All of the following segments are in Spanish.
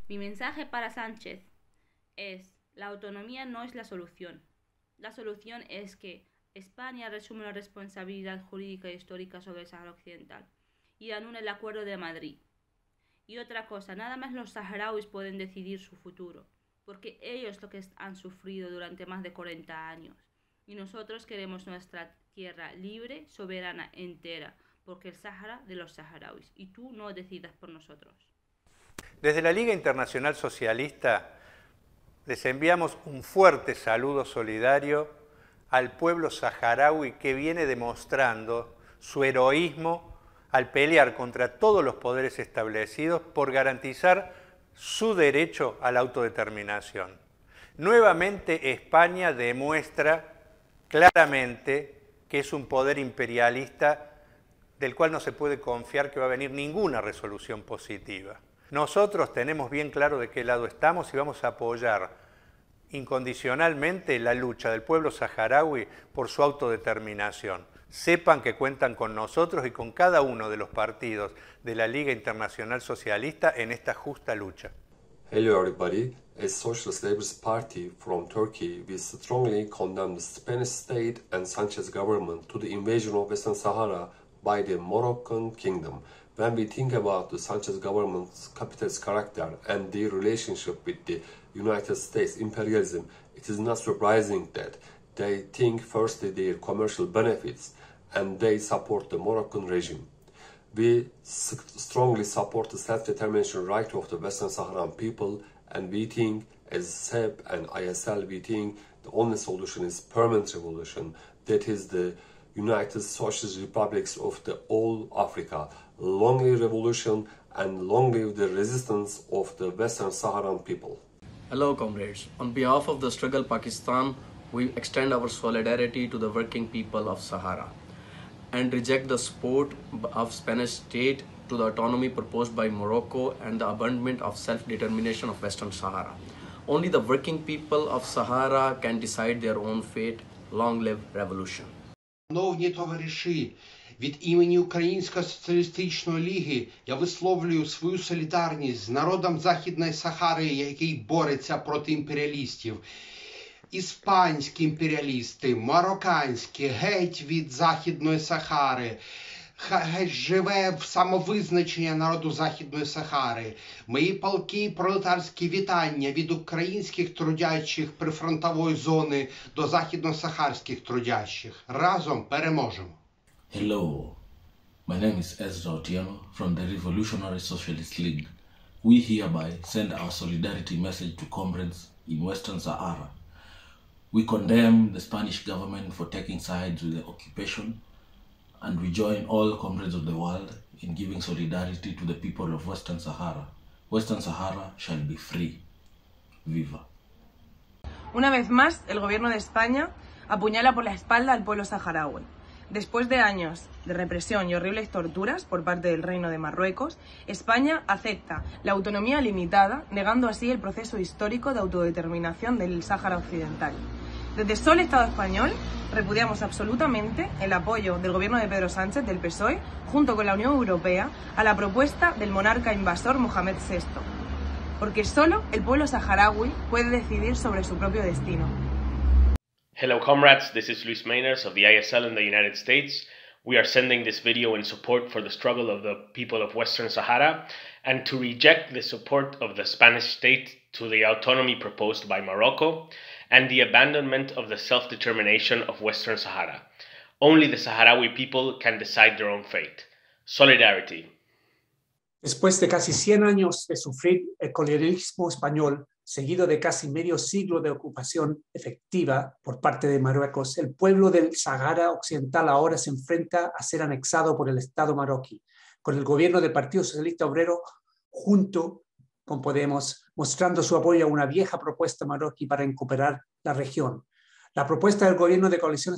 Mi mensaje para Sánchez es: la autonomía no es la solución. La solución es que España resume la responsabilidad jurídica e histórica sobre el Sáhara Occidental y anule el Acuerdo de Madrid. Y otra cosa, nada más los saharauis pueden decidir su futuro, porque ellos lo que han sufrido durante más de 40 años. Y nosotros queremos nuestra tierra libre, soberana, entera, porque el Sáhara de los saharauis. Y tú no decidas por nosotros. Desde la Liga Internacional Socialista les enviamos un fuerte saludo solidario al pueblo saharaui que viene demostrando su heroísmo al pelear contra todos los poderes establecidos por garantizar su derecho a la autodeterminación. Nuevamente España demuestra claramente que es un poder imperialista del cual no se puede confiar que va a venir ninguna resolución positiva. Nosotros tenemos bien claro de qué lado estamos y vamos a apoyar incondicionalmente la lucha del pueblo saharaui por su autodeterminación. Sepan que cuentan con nosotros y con cada uno de los partidos de la Liga Internacional Socialista en esta justa lucha. Hello everybody. As Socialist Labour's Party from Turkey, we strongly condemn the Spanish state and Sanchez government to the invasion of Western Sahara by the Moroccan kingdom. When we think about the Sanchez government's capitalist character and their relationship with the United States imperialism, it is not surprising that they think firstly their commercial benefits and they support the Moroccan regime. We strongly support the self-determination right of the Western Saharan people, and we think, as SEP and ISL, we think the only solution is permanent revolution, that is the United Socialist Republics of the all Africa. Long live revolution and long live the resistance of the Western Saharan people. Hello comrades, on behalf of the Struggle Pakistan, we extend our solidarity to the working people of Sahara and reject the support of Spanish state to the autonomy proposed by Morocco and the abandonment of self-determination of Western Sahara. Only the working people of Sahara can decide their own fate. Long live revolution. Шановні товариші, від імені Української соціалістичної ліги я висловлюю свою солідарність з народом Західної Сахари, який бореться проти імперіалістів. Іспанські імперіалісти, марокканські, геть від Західної Сахари. Хай живе самовизначення народу Західної Сахари. Мої палкі пролетарські вітання від українських трудячих прифронтової зони до західно-сахарських трудящих. Разом переможемо. Hello, my name is Ezra Otieno from the Revolutionary Socialist League. We hereby send our solidarity message to comrades in Western Sahara. We condemn the Spanish government for taking sides with the occupation, and we join all comrades of the world in giving solidarity to the people of Western Sahara. Western Sahara shall be free. Viva. Una vez más, el gobierno de España apuñala por la espalda al pueblo saharaui. Después de años de represión y horribles torturas por parte del Reino de Marruecos, España acepta la autonomía limitada, negando así el proceso histórico de autodeterminación del Sáhara Occidental. Desde Sol Estado Español repudiamos absolutamente el apoyo del gobierno de Pedro Sánchez, del PSOE, junto con la Unión Europea, a la propuesta del monarca invasor Mohamed VI, porque solo el pueblo saharaui puede decidir sobre su propio destino. Hello comrades, this is Luis Mainers of the ISL in the United States. We are sending this video in support for the struggle of the people of Western Sahara and to reject the support of the Spanish state to the autonomy proposed by Morocco and the abandonment of the self-determination of Western Sahara. Only the Saharaui people can decide their own fate. Solidarity. Después de casi 100 años de sufrir el colonialismo español, seguido de casi medio siglo de ocupación efectiva por parte de Marruecos, el pueblo del Sahara Occidental ahora se enfrenta a ser anexado por el Estado marroquí, con el gobierno del Partido Socialista Obrero junto con Podemos, mostrando su apoyo a una vieja propuesta marroquí para recuperar la región. La propuesta del gobierno de coalición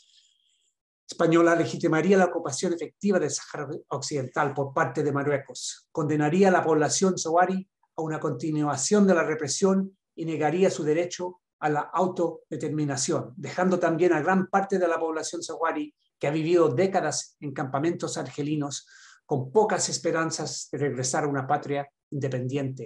española legitimaría la ocupación efectiva del Sahara Occidental por parte de Marruecos, condenaría a la población saharaui a una continuación de la represión y negaría su derecho a la autodeterminación, dejando también a gran parte de la población saharaui que ha vivido décadas en campamentos argelinos con pocas esperanzas de regresar a una patria independiente.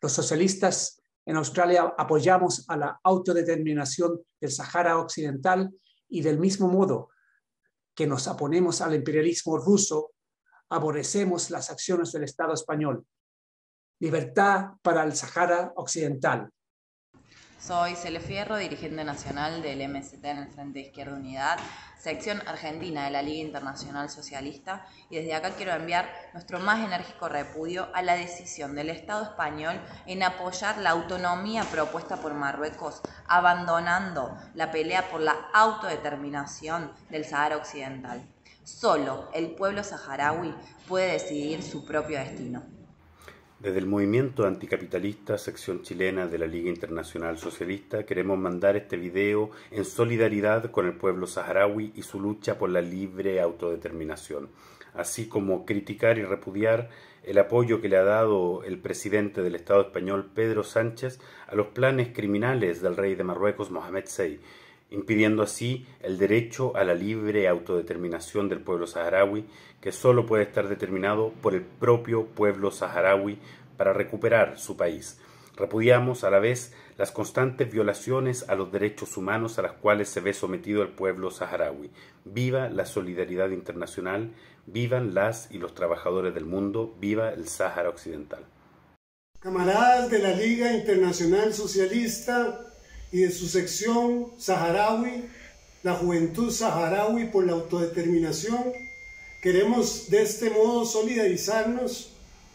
Los socialistas en Australia apoyamos a la autodeterminación del Sahara Occidental y del mismo modo que nos oponemos al imperialismo ruso, aborrecemos las acciones del Estado español. Libertad para el Sahara Occidental. Soy Cele Fierro, dirigente nacional del MST en el Frente de Izquierda Unidad, sección argentina de la Liga Internacional Socialista, y desde acá quiero enviar nuestro más enérgico repudio a la decisión del Estado español en apoyar la autonomía propuesta por Marruecos, abandonando la pelea por la autodeterminación del Sahara Occidental. Solo el pueblo saharaui puede decidir su propio destino. Desde el movimiento anticapitalista, sección chilena de la Liga Internacional Socialista, queremos mandar este video en solidaridad con el pueblo saharaui y su lucha por la libre autodeterminación, así como criticar y repudiar el apoyo que le ha dado el presidente del Estado español, Pedro Sánchez, a los planes criminales del rey de Marruecos, Mohamed VI, impidiendo así el derecho a la libre autodeterminación del pueblo saharaui, que solo puede estar determinado por el propio pueblo saharaui para recuperar su país. Repudiamos a la vez las constantes violaciones a los derechos humanos a las cuales se ve sometido el pueblo saharaui. Viva la solidaridad internacional, vivan las y los trabajadores del mundo, viva el Sáhara Occidental. Camaradas de la Liga Internacional Socialista y de su sección saharaui, la Juventud Saharaui por la Autodeterminación, queremos de este modo solidarizarnos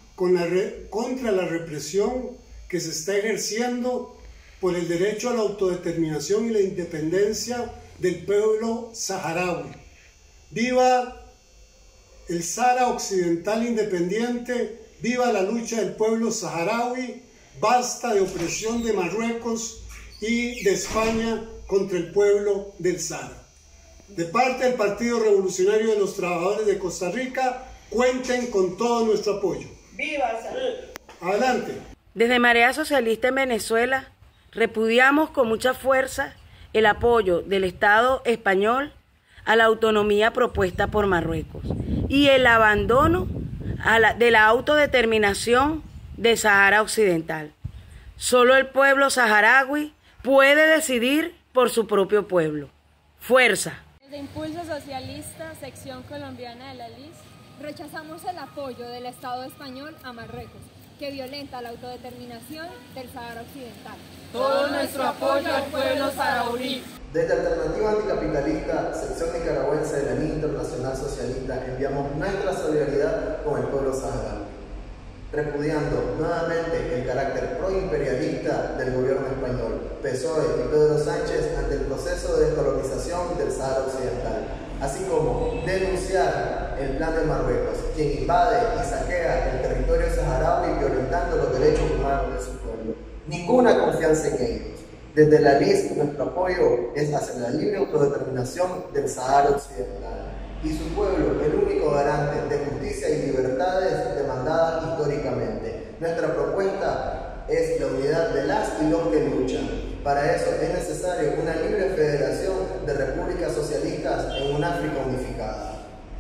contra la represión que se está ejerciendo por el derecho a la autodeterminación y la independencia del pueblo saharaui. ¡Viva el Sahara Occidental independiente! ¡Viva la lucha del pueblo saharaui! ¡Basta de opresión de Marruecos y de España contra el pueblo del Sahara! De parte del Partido Revolucionario de los Trabajadores de Costa Rica, cuenten con todo nuestro apoyo. ¡Viva el Sahara! Adelante. Desde Marea Socialista en Venezuela, repudiamos con mucha fuerza el apoyo del Estado español a la autonomía propuesta por Marruecos y el abandono de la autodeterminación del Sahara Occidental. Solo el pueblo saharaui puede decidir por su propio pueblo. ¡Fuerza! Desde Impulso Socialista, sección colombiana de la LIS, rechazamos el apoyo del Estado español a Marruecos, que violenta la autodeterminación del Sahara Occidental. Todo nuestro apoyo al pueblo saharaui. Desde Alternativa Anticapitalista, sección nicaragüense de la Liga Internacional Socialista, enviamos nuestra solidaridad con el pueblo saharaui, repudiando nuevamente el carácter proimperialista del gobierno español, PSOE y Pedro Sánchez ante el proceso de descolonización del Sahara Occidental, así como denunciar el plan de Marruecos, quien invade y saquea el territorio saharaui violentando los derechos humanos de su pueblo. Ninguna confianza en ellos. Desde la LIS, nuestro apoyo es hacia la libre autodeterminación del Sahara Occidental y su pueblo, el único garante de justicia y libertades demandadas históricamente. Nuestra propuesta es la unidad de las y los que luchan. Para eso es necesario una libre federación de repúblicas socialistas en una África unificada.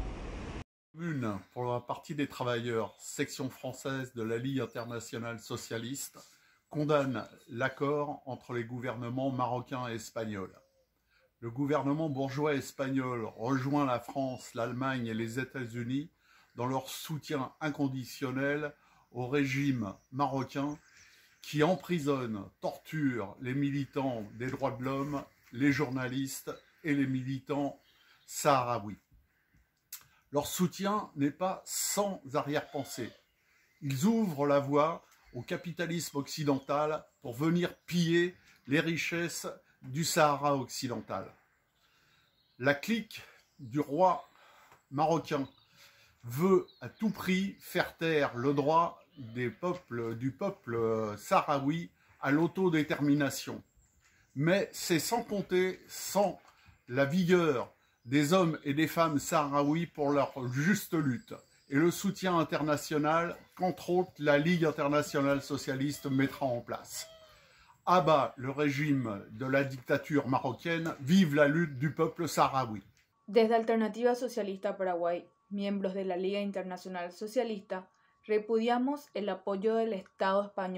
Une pour la partie des travailleurs, section française de la Ligue internationale socialiste, condamne l'accord entre les gouvernements marocains et espagnols. Le gouvernement bourgeois espagnol rejoint la France, l'Allemagne et les États-Unis dans leur soutien inconditionnel au régime marocain qui emprisonne, torture les militants des droits de l'homme, les journalistes et les militants sahraouis. Leur soutien n'est pas sans arrière-pensée. Ils ouvrent la voie au capitalisme occidental pour venir piller les richesses du Sahara occidental. La clique du roi marocain veut à tout prix faire taire le droit du peuple sahraoui à l'autodétermination. Mais c'est sans compter sans la vigueur des hommes et des femmes sahraouis pour leur juste lutte et le soutien international qu'entre autres la Ligue internationale socialiste mettra en place. À bas le régime de la dictature marocaine, vive la lutte du peuple sahraoui. Desde Alternativa Socialista Paraguay, miembros de la Liga Internacional Socialista, repudiamos el apoyo del Estado español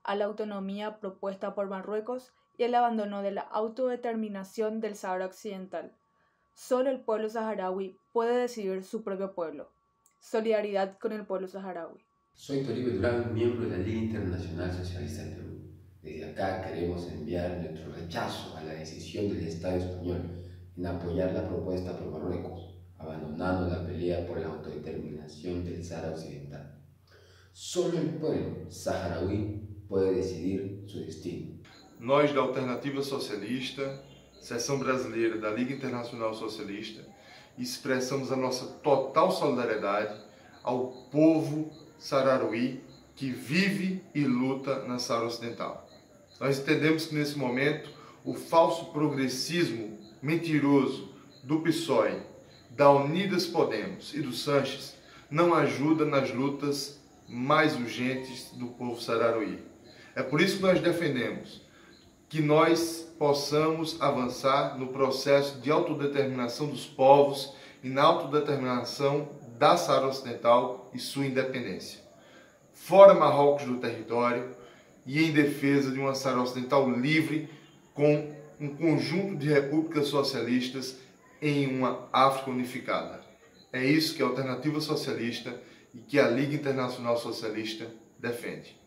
a la autonomía propuesta por Marruecos y el abandono de la autodeterminación del Sáhara Occidental. Solo el pueblo saharaui puede decidir su propio pueblo. Solidaridad con el pueblo saharaui. Soy Toribio Durán, miembro de la Liga Internacional Socialista del Perú. Desde acá queremos enviar nuestro rechazo a la decisión del Estado español en apoyar la propuesta por Marruecos, abandonando la pelea por la autodeterminación del Sáhara Occidental. Solo el pueblo saharaui pode decidir seu destino. Nós, da Alternativa Socialista, Seção Brasileira da Liga Internacional Socialista, expressamos a nossa total solidariedade ao povo saharaui que vive e luta na Sáhara Ocidental. Nós entendemos que nesse momento o falso progressismo mentiroso do PSOE, da Unidas Podemos e do Sanches não ajuda nas lutas mais urgentes do povo saharaui. É por isso que nós defendemos que nós possamos avançar no processo de autodeterminação dos povos e na autodeterminação da Sáhara Ocidental e sua independência. Fora Marrocos do território e em defesa de uma Sáhara Ocidental livre com um conjunto de repúblicas socialistas em uma África unificada. É isso que a Alternativa Socialista e que a Liga Internacional Socialista defende.